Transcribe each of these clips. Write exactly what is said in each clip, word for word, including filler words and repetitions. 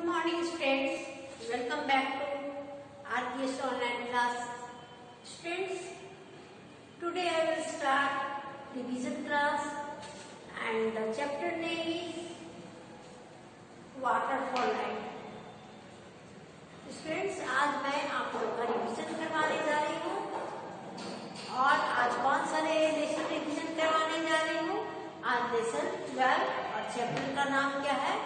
morning students, welcome back to R P S online class. Students, today I will start revision class and the chapter name is waterfall line. Students, आज मैं आप लोग का revision करवाने जा रही हूँ और आज कौन सा लेसन रिविजन करवाने जा रही हूँ। आज लेसन ट्वेल्व और चैप्टर का नाम क्या है,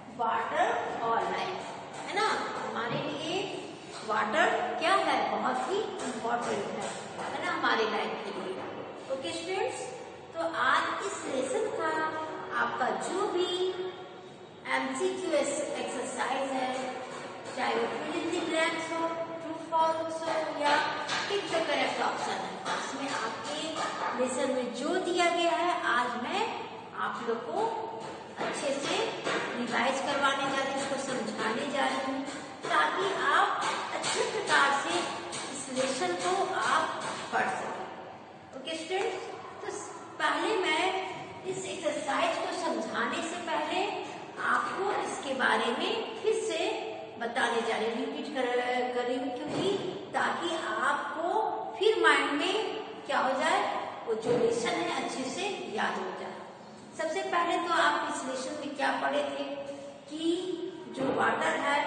वाटरफॉल लाइन, है ना। हमारे लिए वाटर क्या है, बहुत ही इम्पोर्टेंट है, है ना, हमारे लाइफ के लिए। ओके स्टूडेंट्स, तो आज इस लेसन का आपका जो भी एमसीक्यू एक्सरसाइज है, चाहे वो फिल इन द ब्लैंक्स हो, ट्रू फॉल्स हो या टिक द करेक्ट ऑप्शन है, इसमें आपके लेसन में जो दिया गया है आज मैं आप लोग को अच्छे से रिवाइज करवाने जा रही हूँ, इसको समझाने जा रही हूँ ताकि आप अच्छे प्रकार से इस लेसन को आप पढ़ सकें। ओके स्टूडेंट्स, तो पहले मैं इस एक्सरसाइज को समझाने से पहले आपको इसके बारे में फिर से बताने जा रही हूँ, रिपीट कर, कर रही हूँ, क्योंकि ताकि आपको फिर माइंड में क्या हो जाए, वो जो लेसन है अच्छे से याद हो जाए। सबसे पहले तो आप इस लेसन में क्या पढ़े थे कि जो वाटर है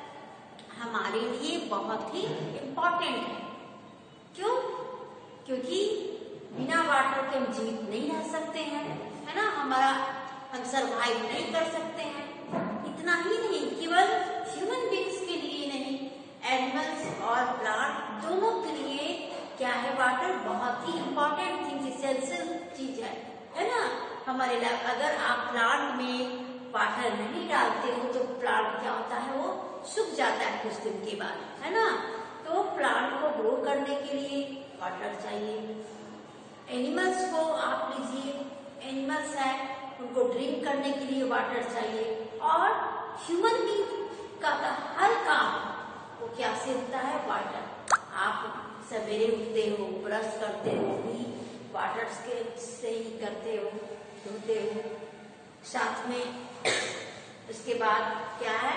हमारे लिए बहुत ही इम्पोर्टेंट है। क्यों? क्योंकि बिना वाटर के हम जीवित नहीं रह सकते हैं, है ना, हमारा हम सर्वाइव नहीं कर सकते हैं। इतना ही नहीं, केवल ह्यूमन बींग्स के लिए नहीं, एनिमल्स और प्लांट दोनों के लिए क्या है, वाटर बहुत ही इम्पोर्टेंट थिंग, एसेंशियल चीज है, है ना हमारे लिए। अगर आप प्लांट में वाटर नहीं डालते हो तो प्लांट क्या होता है, वो सूख जाता है कुछ दिन के बाद, है ना। तो प्लांट को ग्रो करने के लिए वाटर चाहिए। एनिमल्स को आप लीजिए, एनिमल्स है उनको ड्रिंक करने के लिए वाटर चाहिए। और ह्यूमन बींग का हर काम वो क्या से होता है, वाटर। आप सवेरे उठते हो, ब्रश करते हो भी वाटर के से ही करते हो, धोते हो, साथ में उसके बाद क्या है,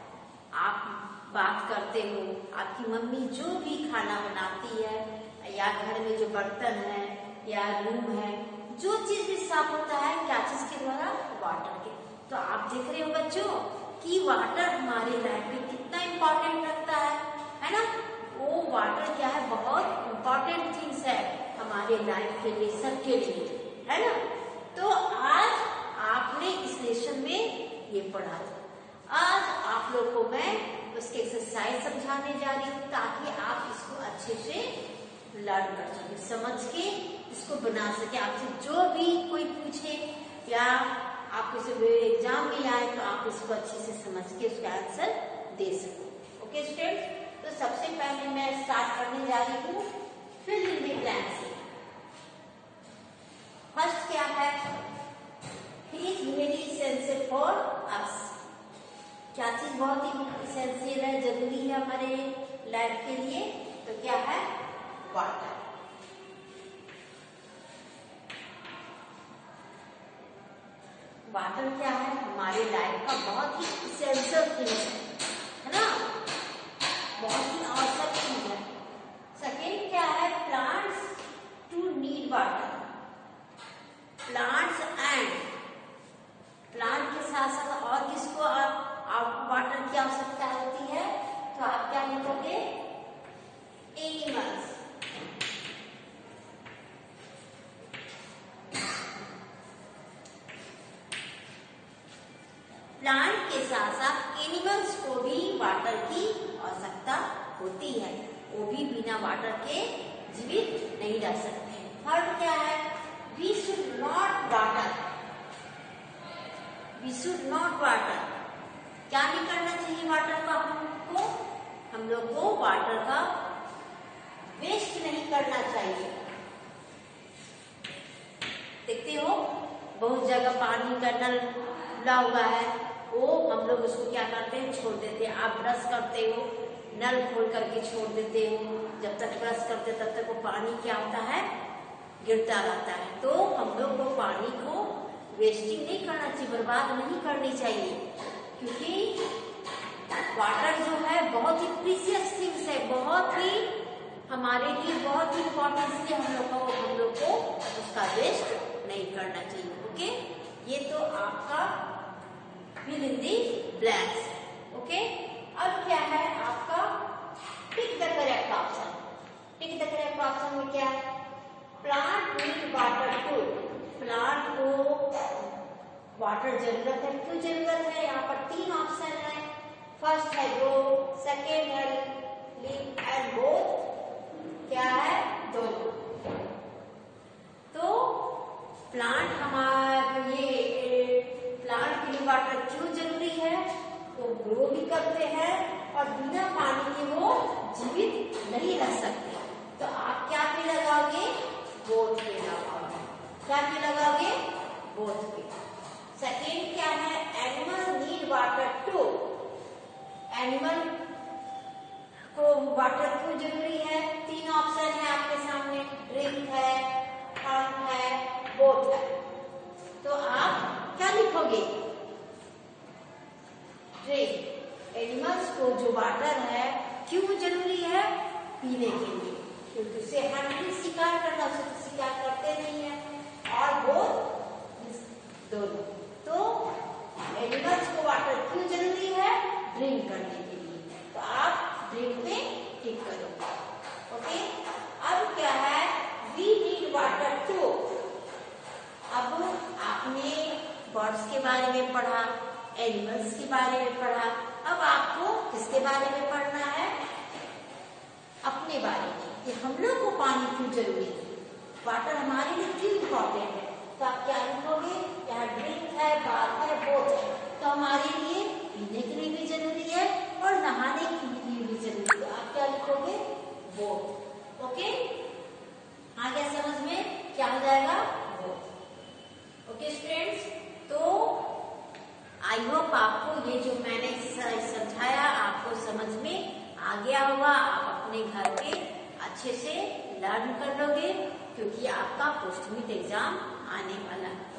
आप बात करते हो, आपकी मम्मी जो भी खाना बनाती है या घर में जो बर्तन है या रूम है, जो चीज भी साफ होता है क्या चीज के द्वारा, वाटर के। तो आप देख रहे हो बच्चों कि वाटर हमारे लाइफ में कितना इम्पोर्टेंट रखता है, है ना। वो वाटर क्या है, बहुत इम्पोर्टेंट थिंग्स है हमारे लाइफ के लिए, सबके लिए, है ना। तो आज आपने इस लेसन में ये पढ़ा था। आज आप लोग को मैं उसके एक्सरसाइज समझाने जा रही हूँ ताकि आप इसको अच्छे से लर्न कर सके, समझ के इसको बना सके। आपसे जो भी कोई पूछे या आपको से एग्जाम में आए तो आप इसको अच्छे से समझ के उसका आंसर दे सको। ओके स्टूडेंट्स, तो सबसे पहले मैं स्टार्ट करने जा रही हूँ फिल इन द ब्लैंक्स से। फर्स्ट क्या है, he is very essential for us. क्या चीज बहुत ही एसेंशियल है, जरूरी है हमारे लाइफ के लिए, तो क्या है, वाटर। वाटर क्या है, हमारे लाइफ का बहुत ही एसेंशियल थिंग है, है ना, बहुत ही आवश्यक चीज है। सेकेंड क्या है, plants too need water. Plants and plant के साथ साथ और किसको आप, आप वाटर की आवश्यकता होती है, तो आप क्या लिखोगे, एनिमल्स। प्लांट के साथ साथ एनिमल्स को भी वाटर की आवश्यकता होती है, वो भी बिना वाटर के जीवित नहीं रह सकते। थर्ड क्या है, we should not water. We should not water, क्या नहीं करना चाहिए वाटर का हमको, हम लोग को वाटर का वेस्ट नहीं करना चाहिए। देखते हो बहुत जगह पानी का नल खुला हुआ है, वो हम लोग उसको क्या करते हैं, छोड़ देते हैं। आप ब्रश करते हो, नल खोल करके छोड़ देते हो, जब तक ब्रश करते तब तक वो पानी क्या होता है, गिरता रहता है। तो हम लोग को पानी को वेस्टिंग नहीं करना चाहिए, बर्बाद नहीं करनी चाहिए, क्योंकि वाटर जो है बहुत ही प्रीशियस थिंग्स है, बहुत ही हमारे लिए बहुत ही इम्पोर्टेंट, इसलिए हम लोग को हम लोग को उसका वेस्ट नहीं करना चाहिए। ओके, ये तो आपका fill in the blanks. Okay, अब क्या है आपका tick the correct option. Tick the correct option में क्या है? Plant need water too. Plant को वाटर जरूरत है। क्यों जरूरत है? यहाँ पर तीन ऑप्शन है। फर्स्ट है ग्रो, सेकेंड है लिव एंड बोथ क्या है? दोनों। तो प्लांट हमारा ये प्लांट के लिए वाटर क्यों जरूरी है? तो ग्रो भी करते हैं और बिना पानी के वो जीवित नहीं रह सकते। तो आप क्या पे लगाओगे? बोथ पे लगाओगे। क्या पे लगाओगे? बोथ पे। सेकेंड क्या है? Animal need water too. Animal को वाटर क्यों जरूरी है? तीन ऑप्शन है आपके सामने, ड्रिंक है, फन है, बोथ है। तो आप क्या लिखोगे? ड्रिंक। एनिमल्स को जो वाटर है क्यों जरूरी है? पीने के लिए, क्योंकि उसे हंटिंग शिकार करना, उसे तो शिकार करते नहीं है। और बोथ दोनों। तो एनिमल्स को वाटर क्यों जरूरी है? ड्रिंक करने के लिए। तो आप ड्रिंक में टिक करो। ओके, अब क्या है? We need water too. अब आपने बर्ड्स के बारे में पढ़ा, एनिमल्स के बारे में पढ़ा, अब आपको किसके बारे में पढ़ना है? अपने बारे में, कि हम लोग को पानी क्यों जरूरी है, वाटर हमारे लिए क्यों इम्पोर्टेंट है। तो आप क्या लिखोगे? यहाँ ड्रिंक है, बाथ है, बोथ है। तो हमारे लिए पीने के लिए भी जरूरी है और नहाने के लिए भी जरूरी है। आप क्या लिखोगे? बोथ। ओके, आ गया समझ में? क्या हो जाएगा? बोथ। ओके स्टूडेंट्स, तो आई होप आपको ये जो मैंने समझाया आपको समझ में आ गया होगा। आप अपने घर पे अच्छे से लर्न कर लोगे, क्योंकि आपका पोस्ट मिड एग्जाम आने वाला है।